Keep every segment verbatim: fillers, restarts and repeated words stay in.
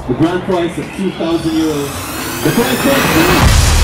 The grand prize of two thousand euros. The prize goes to...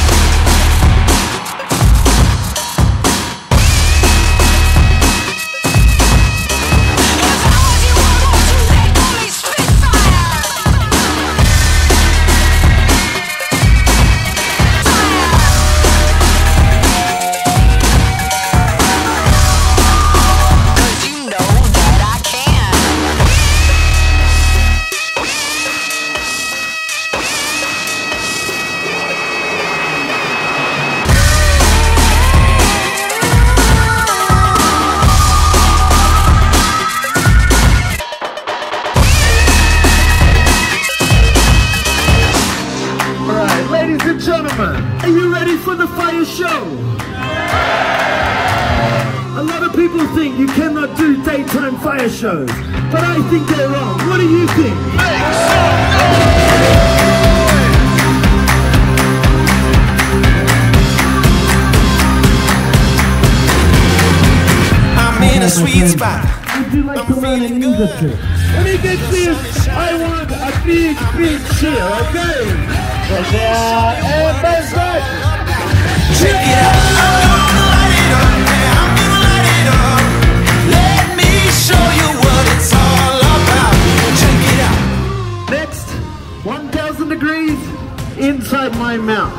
Ladies and gentlemen, are you ready for the fire show? A lot of people think you cannot do daytime fire shows, but I think they're wrong. What do you think? Make some noise! I'm in a sweet spot. Would you like to learn an English trick? When he gets this, I want a big, big cheer, okay? Check it out, everybody's right. Check it out. I'm gonna light it up, yeah, I'm gonna light it up. Let me show you what it's all about. Check it out. Next, one thousand degrees inside my mouth.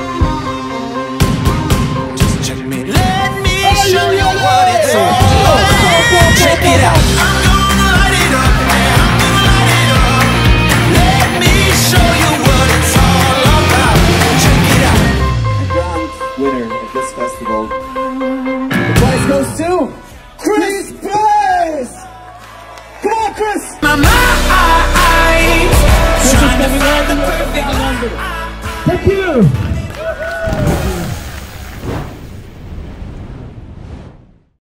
Just check me. Let me oh, show you what it's all about. Check it out. I'm gonna light it up, yeah, I'm gonna light it up. Let me show you what it's all about. Winner of this festival. The prize goes to Chris Price! Come on, Chris! My mind, trying to find the perfect. Thank you!